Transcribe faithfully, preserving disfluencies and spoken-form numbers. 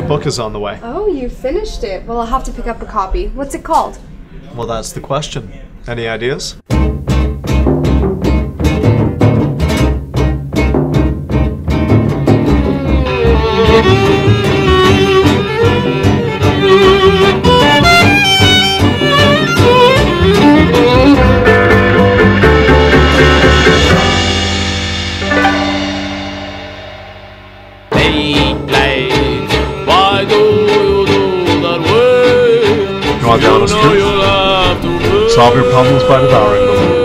book is on the way. Oh, you finished it. Well, I'll have to pick up a copy. What's it called? Well, that's the question. Any ideas? You want the honest truth? Solve your problems by devouring them.